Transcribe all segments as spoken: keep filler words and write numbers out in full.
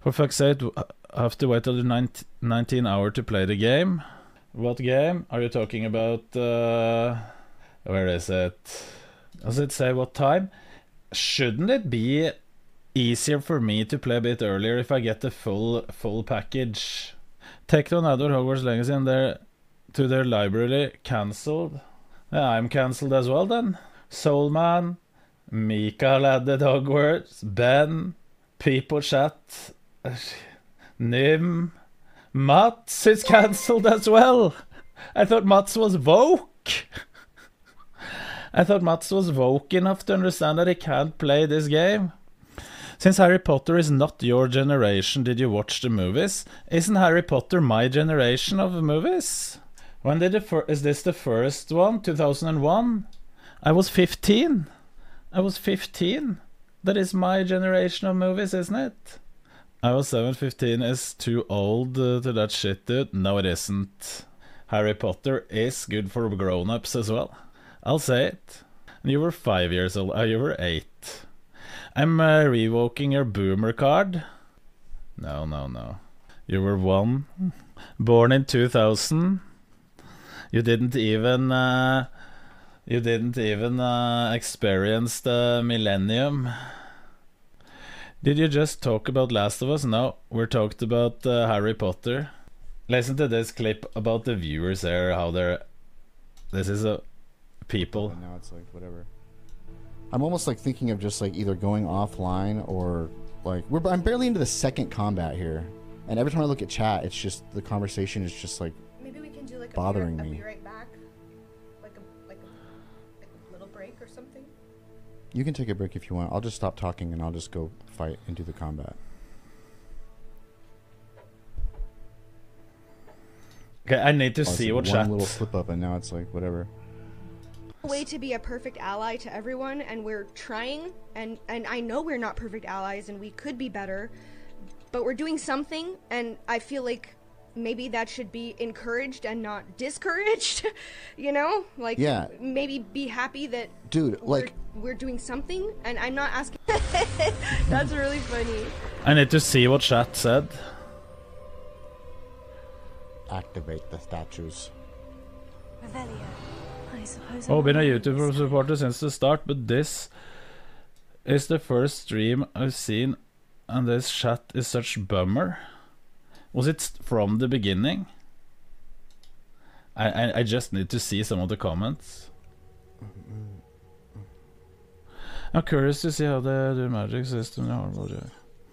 For fuck's sake, I have to wait till the nineteen hour to play the game. What game? Are you talking about... Uh, where is it? Does it say what time? Shouldn't it be easier for me to play a bit earlier if I get the full full package? Tecton added Hogwarts Legacy in their, to their library. Cancelled. Yeah, I'm cancelled as well then. Soulman, Mikael added Hogwarts, Ben, People Chat, Nim, Mats is cancelled as well. I thought Mats was woke. I thought Mats was woke enough to understand that he can't play this game. Since Harry Potter is not your generation, did you watch the movies? Isn't Harry Potter my generation of movies? When did the fir- is this the first one? two thousand one? I was fifteen. I was fifteen. That is my generation of movies, isn't it? I was seven. fifteen is too old uh, to that shit, dude. No, it isn't. Harry Potter is good for grown-ups as well. I'll say it. And you were five years old. Uh, you were eight. I'm uh, revoking your boomer card. No, no, no. You were one. Born in two thousand. You didn't even... Uh, you didn't even uh, experience the millennium. Did you just talk about Last of Us? No, we're talked about uh, Harry Potter. Listen to this clip about the viewers there, how they're... This is a... people. And now it's like whatever. I'm almost like thinking of just like either going offline or like we're. I'm barely into the second combat here, and every time I look at chat, it's just the conversation is just like maybe we can do like bothering a me. I'll be right back, like a like a, like a little break or something. You can take a break if you want. I'll just stop talking and I'll just go fight and do the combat. Okay, I need to oh, see like what one chat. little slip up and now it's like whatever. Way to be a perfect ally to everyone, and we're trying, and and I know we're not perfect allies and we could be better, but we're doing something, and I feel like maybe that should be encouraged and not discouraged. You know, like yeah, maybe be happy that dude we're, like we're doing something, and I'm not asking. That's really funny. I need to see what chat said. Activate the statues. Revelio. Oh, been a YouTube supporter since the start, but this is the first stream I've seen, and this chat is such bummer. Was it from the beginning? I, I, I just need to see some of the comments. I'm curious to see how the, the magic system in Hardboard.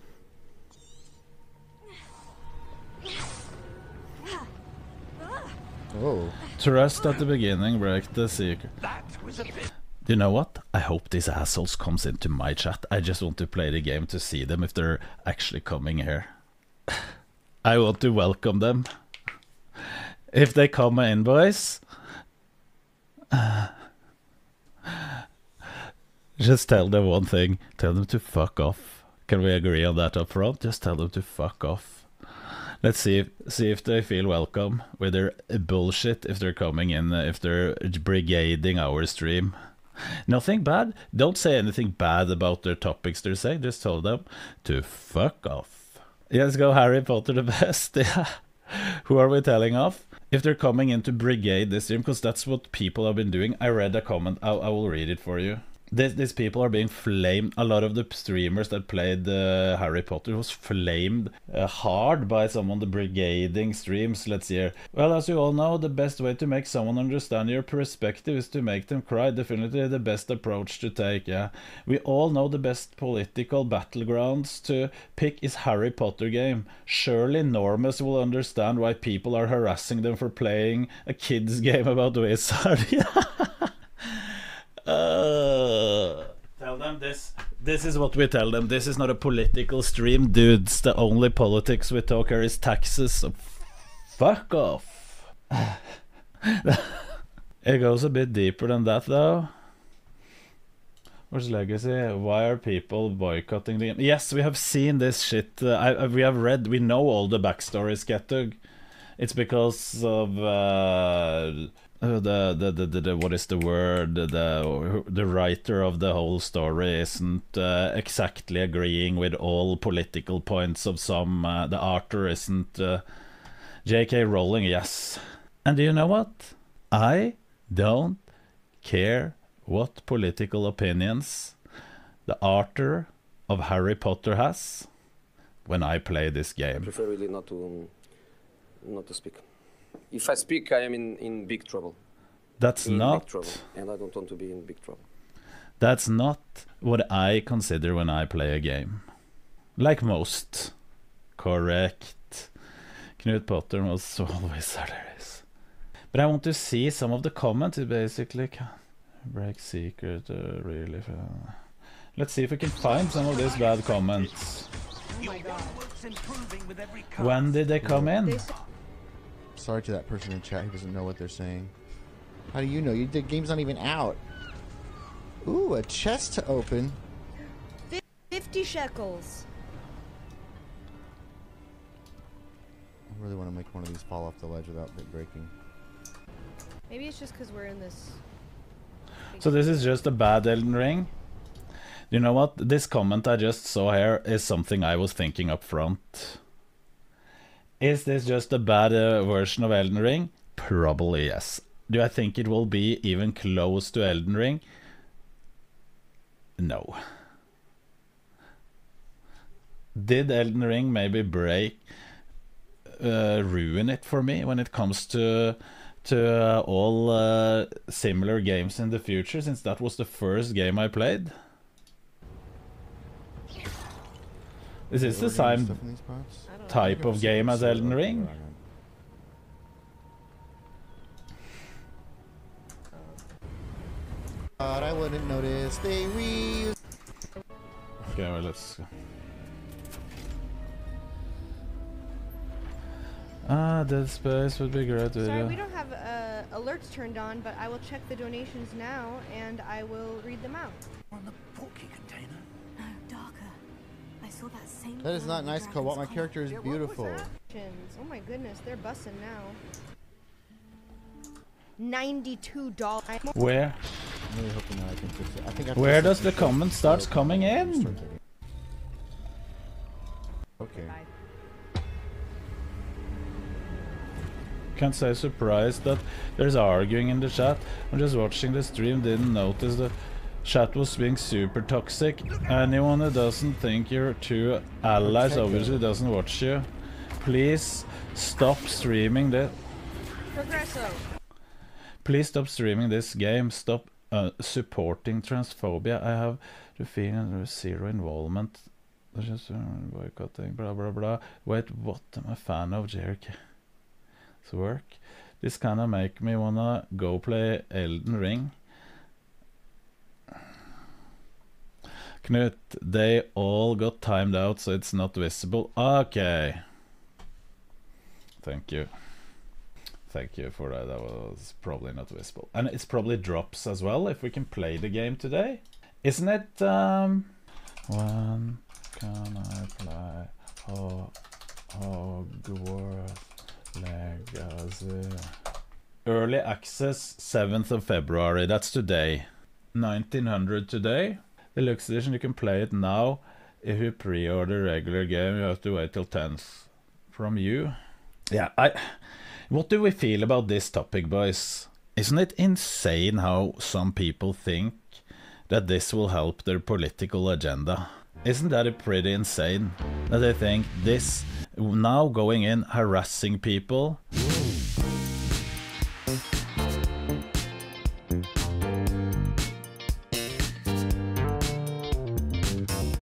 Oh. Trust at the beginning, break the secret. You know what? I hope these assholes comes into my chat. I just want to play the game to see them if they're actually coming here. I want to welcome them. If they come in, boys. Just tell them one thing. Tell them to fuck off. Can we agree on that up front? Just tell them to fuck off. Let's see if, see if they feel welcome with their bullshit, if they're coming in, if they're brigading our stream. Nothing bad. Don't say anything bad about their topics they're saying. Just tell them to fuck off. Let's go Harry Potter the best. Yeah. Who are we telling off? If they're coming in to brigade this stream, because that's what people have been doing. I read a comment. I, I will read it for you. This, these people are being flamed. A lot of the streamers that played uh, Harry Potter was flamed uh, hard by some of the brigading streams. Let's see here. Well, as you all know, the best way to make someone understand your perspective is to make them cry. Definitely the best approach to take, yeah. We all know the best political battlegrounds to pick is Harry Potter game. Surely Normus will understand why people are harassing them for playing a kid's game about wizard. Uh, tell them this. This is what we tell them. This is not a political stream, dudes. The only politics we talk here is taxes. So fuck off. It goes a bit deeper than that, though. Where's Legacy? Why are people boycotting the game? Yes, we have seen this shit. Uh, I, I, we have read. We know all the backstories, Getug. It's because of uh, uh, the, the, the, the, the what is the word, the, the writer of the whole story isn't uh, exactly agreeing with all political points of some, uh, the author isn't uh, J K Rowling, yes. And do you know what? I don't care what political opinions the author of Harry Potter has when I play this I game. prefer really not to, um, not to speak. If I speak, I am in, in big trouble. That's in not big trouble, and I don't want to be in big trouble. That's not what I consider when I play a game. Like most. Correct. Knut Potter was always hilarious. But I want to see some of the comments. It basically can break secret uh, really. Uh, let's see if we can find some of these bad comments. Oh my god. When did they come in? They s- Sorry to that person in chat who doesn't know what they're saying. How do you know? You, the game's not even out. Ooh, a chest to open. fifty shekels. I really want to make one of these fall off the ledge without it breaking. Maybe it's just because we're in this. So this is just a bad Elden Ring? You know what? This comment I just saw here is something I was thinking up front. Is this just a bad uh, version of Elden Ring? Probably yes. Do I think it will be even close to Elden Ring? No. Did Elden Ring maybe break, uh, ruin it for me when it comes to to uh, all uh, similar games in the future, since that was the first game I played? Is this the Ordering same stuff in these pots? I don't know. type of game as Elden Ring? But I wouldn't notice they reuse. Okay, well, let's go. Ah, Dead Space would be great. Sorry, Video. we don't have uh, alerts turned on, but I will check the donations now and I will read them out. On the porky container. No, darker. I saw that same. That is not nice, Cobalt. My character is beautiful. Oh my goodness, they're bussing now. ninety-two dollars. Where? I'm really hoping that I can fix it. I think I Where fixed does it. the comment starts coming in? Okay. Can't say surprised that there's arguing in the chat. I'm just watching the stream, didn't notice the chat was being super toxic. Anyone who doesn't think you're two allies obviously doesn't watch you. Please stop streaming this. Progresso. Please stop streaming this game. Stop uh, supporting transphobia. I have the feeling there's zero involvement. There's just uh, boycotting, blah blah blah. Wait, what am I a fan of, Jericho? Work. This kinda make me wanna go play Elden Ring. Knut, they all got timed out so it's not visible. Okay. Thank you. Thank you for that. That was probably not visible. And it's probably drops as well if we can play the game today. Isn't it um when can I play Ho Hogwarts Legacy? Early access seventh of February, that's today. nineteen hundred today. Deluxe edition, you can play it now. If you pre-order regular game, you have to wait till tenth. From you? Yeah, I... What do we feel about this topic, boys? Isn't it insane how some people think that this will help their political agenda? Isn't that pretty insane? That they think this, now going in harassing people,